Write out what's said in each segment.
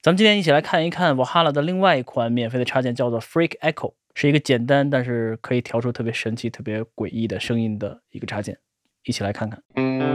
咱们今天一起来看一看 Valhalla 的另外一款免费的插件，叫做 Freak Echo， 是一个简单但是可以调出特别神奇、特别诡异的声音的一个插件，一起来看看。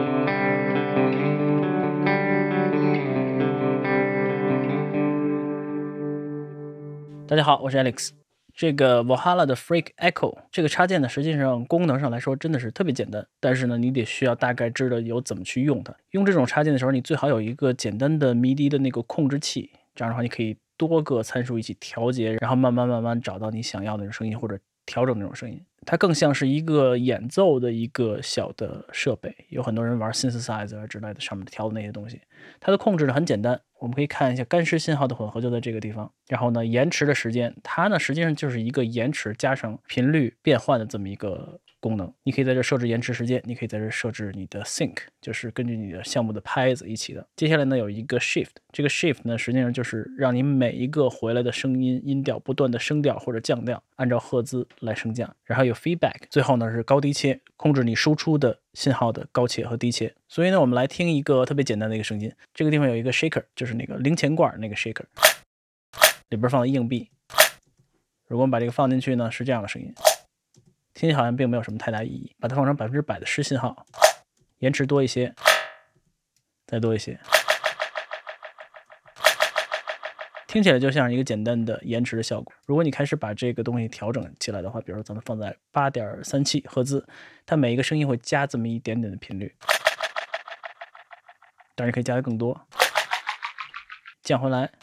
大家好，我是 Alex。这个 Valhalla 的 Freak Echo 这个插件呢，实际上功能上来说真的是特别简单，但是呢，你得需要大概知道有怎么去用它。用这种插件的时候，你最好有一个简单的迷笛的那个控制器，这样的话你可以多个参数一起调节，然后慢慢找到你想要的那种声音，或者调整那种声音。它更像是一个演奏的一个小的设备，有很多人玩 synthesizer 之类的上面调的那些东西。它的控制呢很简单，我们可以看一下干湿信号的混合就在这个地方。然后呢，延迟的时间，它呢实际上就是一个延迟加上频率变换的这么一个功能。你可以在这设置延迟时间，你可以在这设置你的 sync， 就是根据你的项目的拍子一起的。接下来呢有一个 shift， 这个 shift 呢实际上就是让你每一个回来的声音音调不断的升调或者降调，按照赫兹来升降。然后有 feedback， 最后呢是高低切，控制你输出的信号的高切和低切。所以呢我们来听一个特别简单的一个声音，这个地方有一个 shaker， 就是那个零钱罐那个 shaker， 里边放的硬币。如果我们把这个放进去呢，是这样的声音，听起来好像并没有什么太大意义。把它放成100%的湿信号，延迟多一些，再多一些，听起来就像一个简单的延迟的效果。如果你开始把这个东西调整起来的话，比如说咱们放在 8.37 赫兹，它每一个声音会加这么一点点的频率，当然可以加的更多，降回来。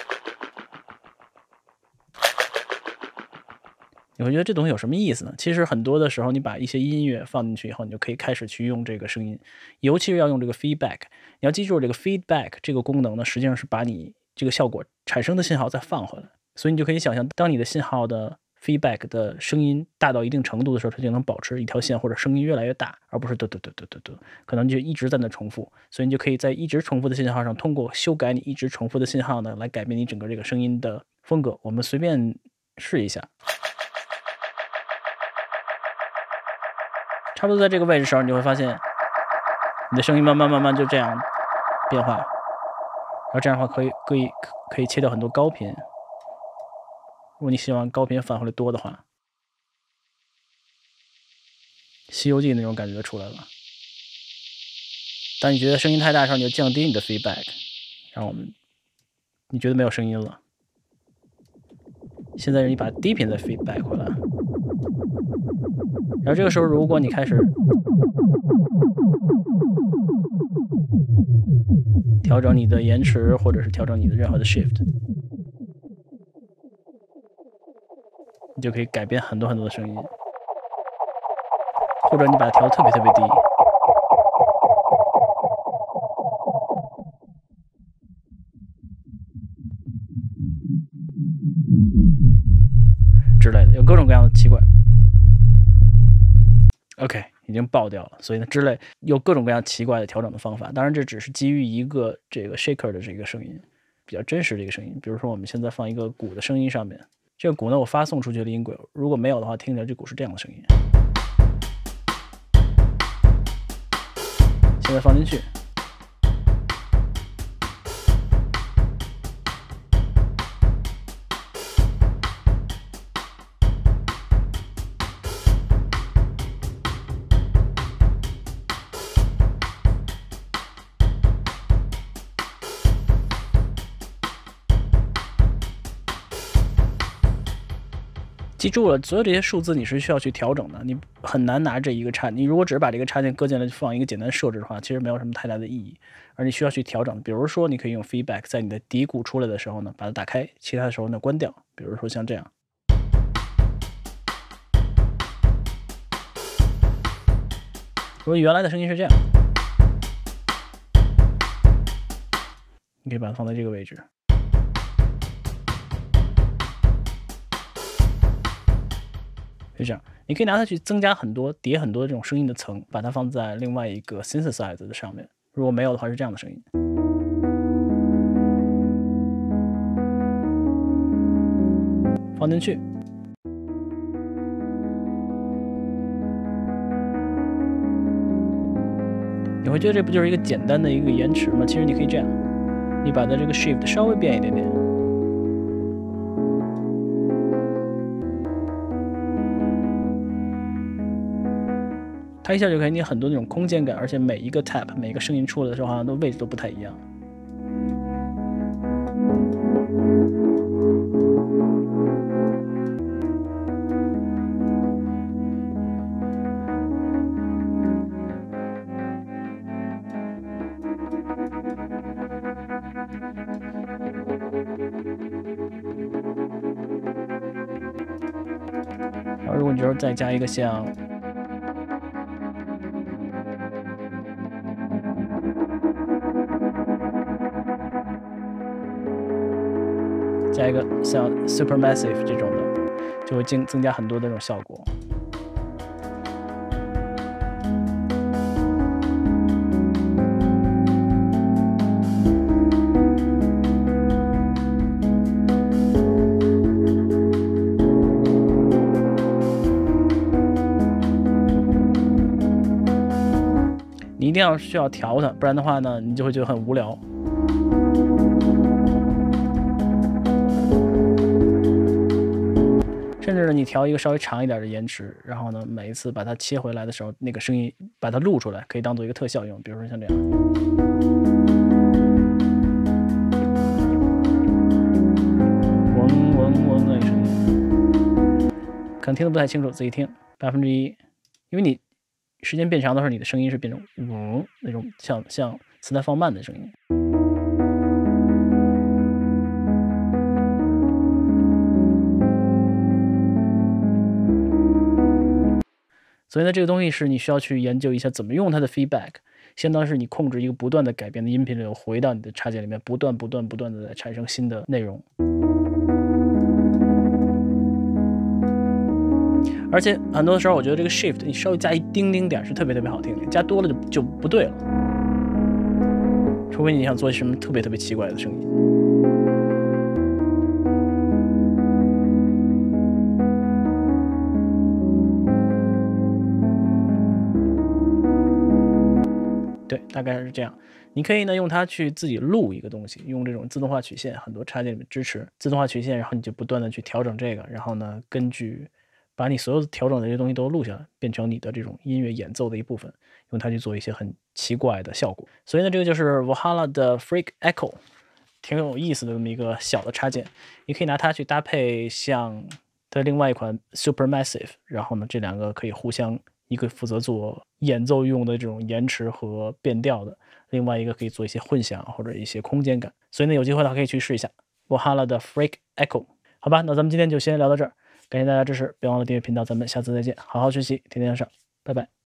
你会觉得这东西有什么意思呢？其实很多的时候，你把一些音乐放进去以后，你就可以开始去用这个声音，尤其是要用这个 feedback。你要记住，这个 feedback 这个功能呢，实际上是把你这个效果产生的信号再放回来。所以你就可以想象，当你的信号的 feedback 的声音大到一定程度的时候，它就能保持一条线或者声音越来越大，而不是嘟嘟嘟嘟嘟嘟，可能就一直在那重复。所以你就可以在一直重复的信号上，通过修改你一直重复的信号呢，来改变你整个这个声音的风格。我们随便试一下。差不多在这个位置的时候，你就会发现你的声音慢慢就这样变化，然后这样的话可以切掉很多高频。如果你希望高频返回来多的话，《西游记》那种感觉就出来了。当你觉得声音太大的时候，你就降低你的 feedback， 让你觉得没有声音了。现在你把低频的 feedback 回来，然后这个时候如果你开始调整你的延迟，或者是调整你的任何的 shift， 你就可以改变很多的声音，或者你把它调得特别低，之类的，有各种各样的奇怪。OK， 已经爆掉了，所以呢，之类有各种各样奇怪的调整的方法。当然，这只是基于一个这个 shaker 的这个声音，比较真实的一个声音。比如说，我们现在放一个鼓的声音上面，这个鼓呢，我发送出去的音轨，如果没有的话，听起来这鼓是这样的声音。现在放进去。记住了，所有这些数字你是需要去调整的，你很难拿这一个插，你如果只是把这个插件搁进来就放一个简单设置的话，其实没有什么太大的意义，而你需要去调整。比如说，你可以用 feedback， 在你的底鼓出来的时候呢，把它打开，其他的时候呢关掉。比如说像这样，如果原来的声音是这样，你可以把它放在这个位置。就这样，你可以拿它去增加很多、叠很多这种声音的层，把它放在另外一个 synthesizer 的上面。如果没有的话，是这样的声音。放进去，你会觉得这不就是一个简单的一个延迟吗？其实你可以这样。 你把它这个 shift 稍微变一点点，它一下就给你很多那种空间感，而且每一个 tap 每一个声音出来的时候好像位置都不太一样。然后如果你就是再加一个像加一个像 Supermassive 这种的，就会增加很多的这种效果。你一定需要调它，不然的话呢，你就会觉得很无聊。甚至呢，你调一个稍微长一点的延迟，然后呢，每一次把它切回来的时候，那个声音把它录出来，可以当做一个特效用。比如说像这样，嗡嗡嗡的声音，可能听得不太清楚，自己听1%，因为你时间变长的时候，你的声音是变成那种像磁带放慢的声音。所以呢，这个东西是你需要去研究一下怎么用它的 feedback， 相当是你控制一个不断的改变的音频流回到你的插件里面，不断的在产生新的内容。而且很多时候，我觉得这个 shift 你稍微加一丁丁点是特别好听的，加多了就不对了。除非你想做什么特别奇怪的声音。对，大概是这样。你可以呢用它去自己录一个东西，用这种自动化曲线，很多插件里面支持自动化曲线，然后你就不断的去调整这个，然后呢根据把你所有的调整的这些东西都录下来，变成你的这种音乐演奏的一部分，用它去做一些很奇怪的效果。所以呢，这个就是 Valhalla 的 Freak Echo， 挺有意思的这么一个小的插件，你可以拿它去搭配像的另外一款 Supermassive， 然后呢这两个可以互相。一个负责做演奏用的这种延迟和变调的，另外一个可以做一些混响或者一些空间感。所以呢，有机会的话可以去试一下 Valhalla 的 Freak Echo。好吧，那咱们今天就先聊到这儿，感谢大家支持，别忘了订阅频道，咱们下次再见，好好学习，天天向上，拜拜。